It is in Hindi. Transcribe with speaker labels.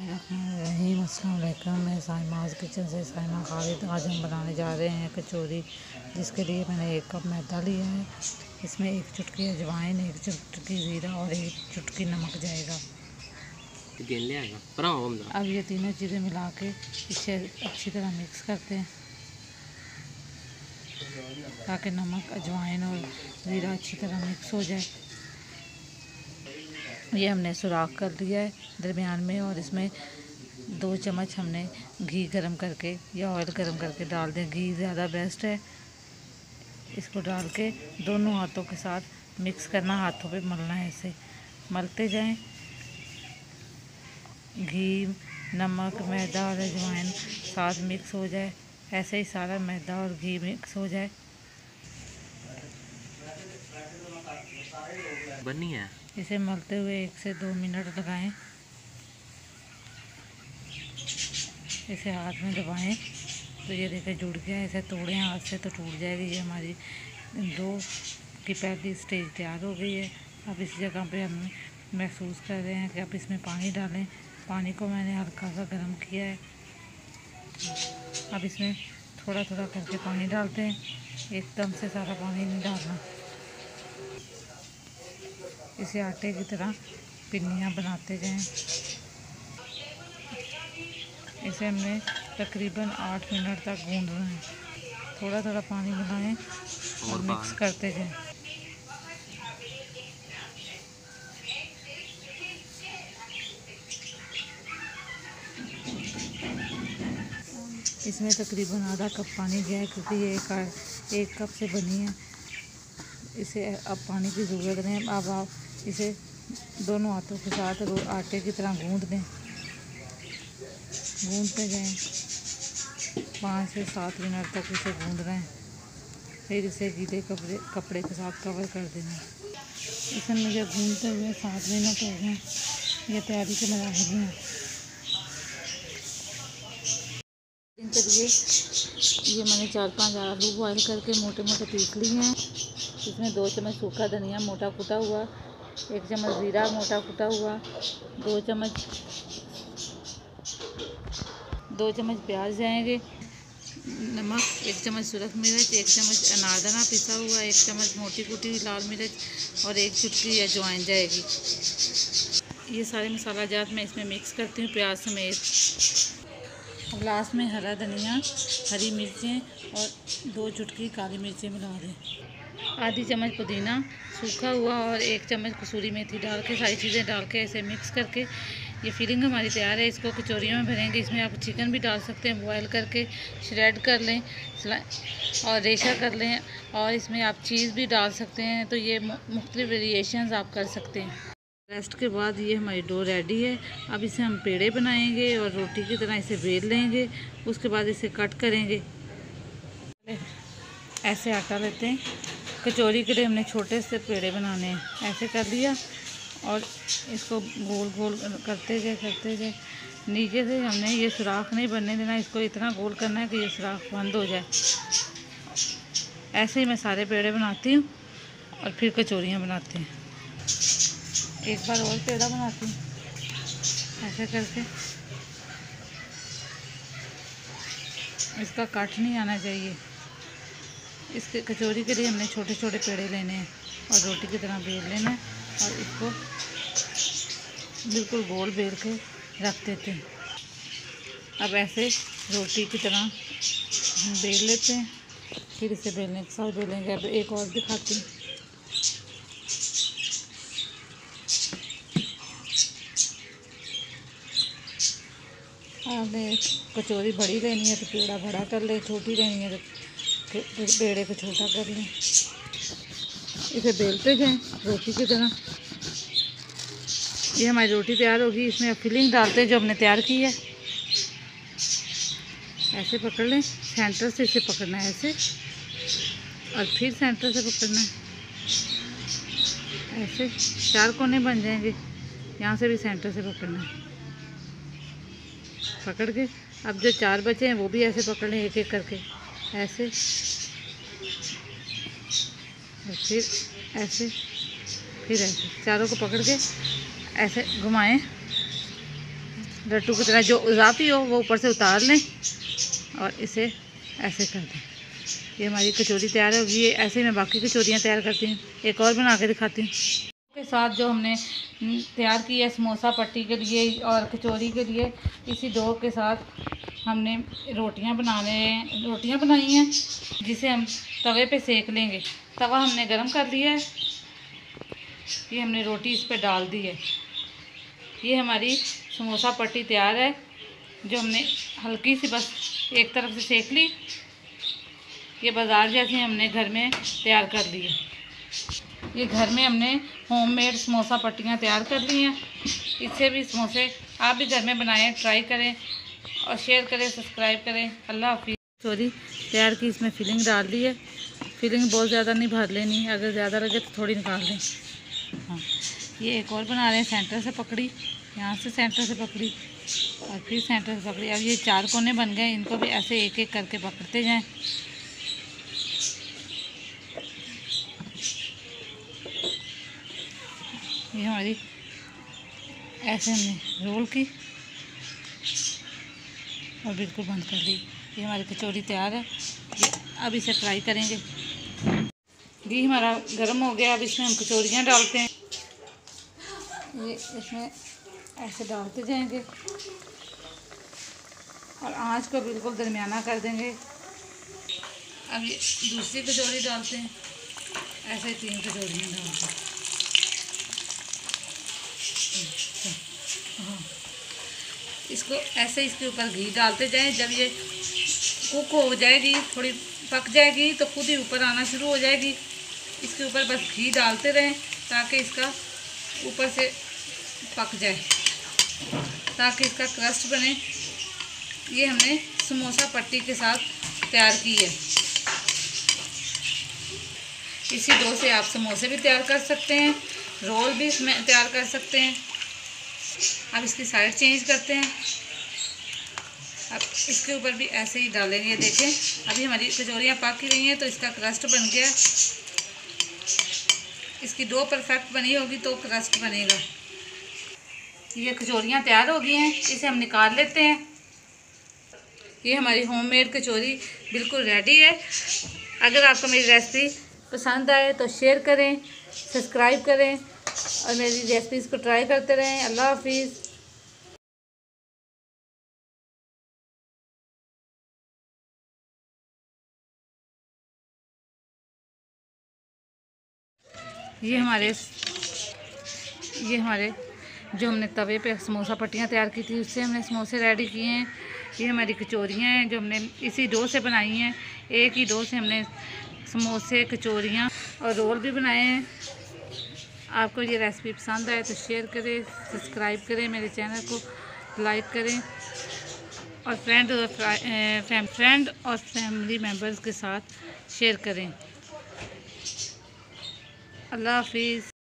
Speaker 1: अस्सलाम वालेकुम। मैं साइमाज किचन से साइमा खालिद। आज हम बनाने जा रहे हैं कचौरी, जिसके लिए मैंने 1 कप मैदा लिया है। इसमें 1 चुटकी अजवाइन, 1 चुटकी ज़ीरा और 1 चुटकी नमक जाएगा। अब ये तीनों चीज़ें मिला के इसे अच्छी तरह मिक्स करते हैं ताकि नमक, अजवाइन और ज़ीरा अच्छी तरह मिक्स हो जाए। ये हमने सुराख कर लिया है दरमियान में, और इसमें 2 चम्मच हमने घी गरम करके या ऑयल गरम करके डाल दें। घी ज़्यादा बेस्ट है। इसको डाल के दोनों हाथों के साथ मिक्स करना, हाथों पे मलना है। ऐसे मलते जाएं। घी, नमक, मैदा और अजवाइन साथ मिक्स हो जाए। ऐसे ही सारा मैदा और घी मिक्स हो जाए।
Speaker 2: बनी है।
Speaker 1: इसे मलते हुए 1 से 2 मिनट लगाएं। इसे हाथ में दबाएं तो ये देखें जुड़ गया। इसे तोड़ें हाथ से तो टूट जाएगी। ये हमारी डो की पहली स्टेज तैयार हो गई है। अब इस जगह पे हम महसूस कर रहे हैं कि अब इसमें पानी डालें। पानी को मैंने हल्का सा गर्म किया है। अब इसमें थोड़ा थोड़ा करके पानी डालते हैं, एकदम से सारा पानी नहीं डालना। इसे आटे की तरह पिन्नियाँ बनाते जाएं। इसे हमने तकरीबन 8 मिनट तक गूंदना है। थोड़ा थोड़ा पानी मिलाएं और मिक्स करते जाएं। इसमें तकरीबन आधा कप पानी गया है, क्योंकि ये 1 कप से बनी है। इसे अब पानी की ज़रूरत नहीं। अब आप इसे दोनों हाथों के साथ आटे की तरह गूंद दें। गूंदते जाएं। 5 से 7 मिनट तक इसे गूंदना है। फिर इसे गीले कपड़े के साथ कवर कर देना। इसे मुझे गूंदते हुए 7 मिनट हो गए। ये तैयारी के मराहल हैं। ये मैंने 4-5 आलू बॉयल करके मोटे मोटे पीस लिए हैं। इसमें 2 चम्मच सूखा धनिया मोटा कुटा हुआ, 1 चम्मच ज़ीरा मोटा कुटा हुआ, 2 चम्मच प्याज जाएंगे, नमक, 1 चम्मच सुरख मिर्च, 1 चम्मच अनारदाना पिसा हुआ, 1 चम्मच मोटी कुटी हुई लाल मिर्च और 1 चुटकी अजवाइन जाएगी। ये सारे मसाला जात मैं इसमें मिक्स करती हूँ प्याज समेत। अब लास्ट में हरा धनिया, हरी मिर्चें और 2 चुटकी काली मिर्चें मिला दें। आधी चम्मच पुदीना सूखा हुआ और 1 चम्मच कसूरी मेथी डाल के सारी चीज़ें डाल के ऐसे मिक्स करके ये फिलिंग हमारी तैयार है। इसको कचौरियों में भरेंगे। इसमें आप चिकन भी डाल सकते हैं, बॉयल करके श्रेड कर लें और रेशा कर लें, और इसमें आप चीज़ भी डाल सकते हैं। तो ये मुख्तलिफ वेरिएशंस आप कर सकते हैं। रेस्ट के बाद ये हमारी डो रेडी है। अब इसे हम पेड़े बनाएंगे और रोटी की तरह इसे बेल लेंगे। उसके बाद इसे कट करेंगे। ऐसे आटा लेते हैं। कचौरी के लिए हमने छोटे से पेड़े बनाने हैं। ऐसे कर लिया और इसको गोल गोल करते गए। नीचे से हमने ये सुराख नहीं बनने देना। इसको इतना गोल करना है कि ये सुराख बंद हो जाए। ऐसे ही मैं सारे पेड़े बनाती हूँ और फिर कचौरियाँ बनाते हैं। एक बार और पेड़ा बनाती हूँ ऐसे करके। इसका काट नहीं आना चाहिए। इसके कचौरी के लिए हमने छोटे छोटे पेड़े लेने हैं और रोटी की तरह बेल लेना है, और इसको बिल्कुल गोल बेल के रख देते हैं। अब ऐसे रोटी की तरह हम बेल लेते हैं। फिर इसे बेलने के साथ बेलेंगे। अब एक और दिखाती हूँ। आपने कचौरी बड़ी लेनी है तो पेड़ा बड़ा कर ले, छोटी लेनी है तो पेड़े को छोटा कर लें। इसे बेलते जाएं रोटी की तरह। ये हमारी रोटी तैयार होगी। इसमें अब फिलिंग डालते हैं जो हमने तैयार की है। ऐसे पकड़ लें, सेंटर से इसे पकड़ना है ऐसे, और फिर सेंटर से पकड़ना है ऐसे। 4 कोने बन जाएंगे। यहाँ से भी सेंटर से पकड़ना है। पकड़ के अब जो 4 बचे हैं वो भी ऐसे पकड़ लें, एक एक करके ऐसे, और फिर ऐसे, फिर ऐसे। चारों को पकड़ के ऐसे घुमाएं। लड्डू की तरह जो इजाफी हो वो ऊपर से उतार लें और इसे ऐसे कर दें। ये हमारी कचौरी तैयार होगी। ये ऐसे ही मैं बाकी कचौरियाँ तैयार करती हूँ। एक और बना के दिखाती हूँ। के साथ जो हमने तैयार की है समोसा पट्टी के लिए और कचौरी के लिए, इसी डो के साथ हमने रोटियां बनाई हैं जिसे हम तवे पे सेक लेंगे। तवा हमने गरम कर लिया है। ये हमने रोटी इस पे डाल दी है। ये हमारी समोसा पट्टी तैयार है जो हमने हल्की सी बस एक तरफ से सेक ली। ये बाज़ार जैसे हमने घर में तैयार कर ली है। ये घर में हमने होममेड समोसा पट्टियाँ तैयार कर ली हैं। इससे भी समोसे आप भी घर में बनाएं, ट्राई करें और शेयर करें, सब्सक्राइब करें। अल्लाह हाफिज़। कचौरी तैयार की, इसमें फिलिंग डाल दी है। फिलिंग बहुत ज़्यादा नहीं भर लेनी, अगर ज़्यादा लगे तो थोड़ी निकाल लें। हाँ, ये एक और बना रहे हैं। सेंटर से पकड़ी, यहाँ से सेंटर से पकड़ी और फिर सेंटर से पकड़ी। अब ये 4 कोने बन गए, इनको भी ऐसे एक एक करके पकड़ते जाएं। ये हमारी ऐसे हमने रोल की और बिल्कुल बंद कर दी। ये हमारी कचौरी तैयार है। ये अब इसे फ्राई करेंगे। घी हमारा गर्म हो गया। अब इसमें हम कचौरियाँ डालते हैं। ये इसमें ऐसे डालते जाएंगे और आंच को बिल्कुल दरमियाना कर देंगे। अब ये दूसरी कचौरी डालते हैं। ऐसे 3 कचौरियाँ डालते हैं। हाँ, इसको ऐसे इसके ऊपर घी डालते जाएं। जब ये कुक हो जाएगी, थोड़ी पक जाएगी तो खुद ही ऊपर आना शुरू हो जाएगी। इसके ऊपर बस घी डालते रहें ताकि इसका ऊपर से पक जाए, ताकि इसका क्रस्ट बने। ये हमने समोसा पट्टी के साथ तैयार की है। इसी डो से आप समोसे भी तैयार कर सकते हैं, रोल भी इसमें तैयार कर सकते हैं। अब इसकी साइड चेंज करते हैं। अब इसके ऊपर भी ऐसे ही डालेंगे। देखें, अभी हमारी कचौरियाँ पक ही रही हैं तो इसका क्रस्ट बन गया। इसकी डो परफेक्ट बनी होगी तो क्रस्ट बनेगा। ये कचौरियाँ तैयार हो गई हैं, इसे हम निकाल लेते हैं। ये हमारी होममेड कचौरी बिल्कुल रेडी है। अगर आपको मेरी रेसिपी पसंद आए तो शेयर करें, सब्सक्राइब करें और मेरी रेसिपीज़ को ट्राई करते रहें। अल्लाह हाफिज़। ये हमारे जो हमने तवे पे समोसा पट्टियाँ तैयार की थी उससे हमने समोसे रेडी किए हैं। ये हमारी कचौरियाँ हैं जो हमने इसी डो से बनाई हैं। एक ही डो से हमने समोसे, कचौरियाँ और रोल भी बनाए हैं। आपको ये रेसिपी पसंद आए तो शेयर करें, सब्सक्राइब करें, मेरे चैनल को लाइक करें और फ्रेंड और फैमिली मेम्बर्स के साथ शेयर करें। अल्लाह हाफिज़।